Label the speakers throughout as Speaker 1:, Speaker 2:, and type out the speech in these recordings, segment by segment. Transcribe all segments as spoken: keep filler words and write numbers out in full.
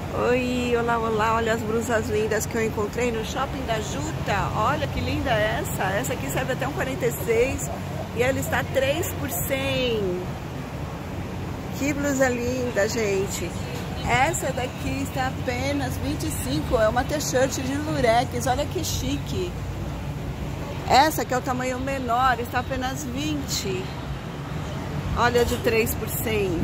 Speaker 1: Oi, olá, olá, olha as blusas lindas que eu encontrei no Shopping da Juta. Olha que linda essa, essa aqui serve até um quarenta e seis e ela está três por cem. Que blusa linda, gente. Essa daqui está apenas vinte e cinco, é uma t-shirt de lurex, olha que chique. Essa que é o tamanho menor está apenas vinte. Olha, de três por cem.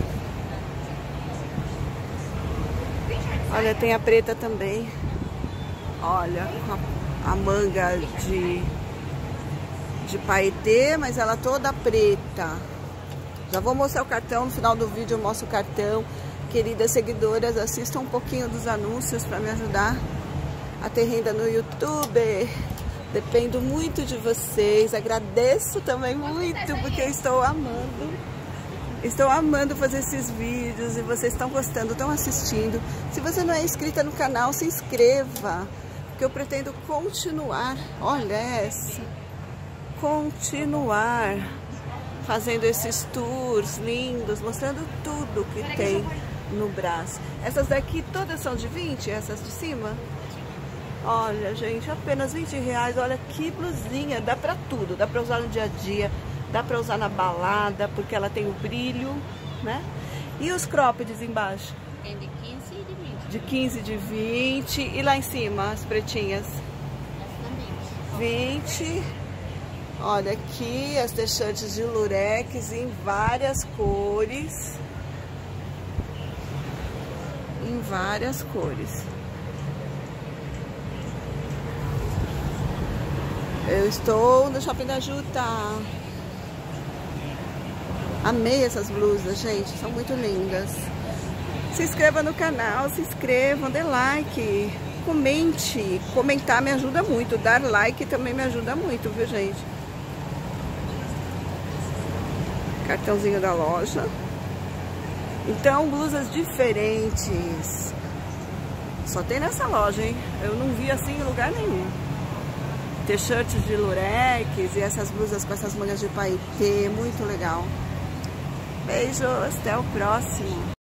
Speaker 1: Olha, tem a preta também. Olha, a manga de, de paetê, mas ela toda preta. Já vou mostrar o cartão, no final do vídeo eu mostro o cartão. Queridas seguidoras, assistam um pouquinho dos anúncios para me ajudar a ter renda no YouTube. Dependo muito de vocês. Agradeço também muito, porque eu estou amando. Estou amando fazer esses vídeos e vocês estão gostando, estão assistindo. Se você não é inscrita no canal, se inscreva, porque eu pretendo continuar, olha essa, continuar fazendo esses tours lindos, mostrando tudo que tem no braço. Essas daqui todas são de vinte, essas de cima? Olha, gente, apenas vinte reais, olha que blusinha, dá pra tudo, dá pra usar no dia a dia. Dá pra usar na balada, porque ela tem o brilho, né? E os croppeds embaixo?
Speaker 2: Tem de quinze e de vinte.
Speaker 1: De quinze, de vinte. E lá em cima, as pretinhas?
Speaker 2: Essa
Speaker 1: vinte. Olha aqui, as t-shirts de lurex em várias cores. Em várias cores. Eu estou no Shopping da Juta. Amei essas blusas, gente, são muito lindas. Se inscreva no canal, se inscrevam, dê like, comente. Comentar me ajuda muito, dar like também me ajuda muito, viu, gente? Cartãozinho da loja. Então, blusas diferentes. Só tem nessa loja, hein? Eu não vi assim em lugar nenhum. T-shirts de lurex e essas blusas com essas mangas de paetê, muito legal. Beijos, até o próximo.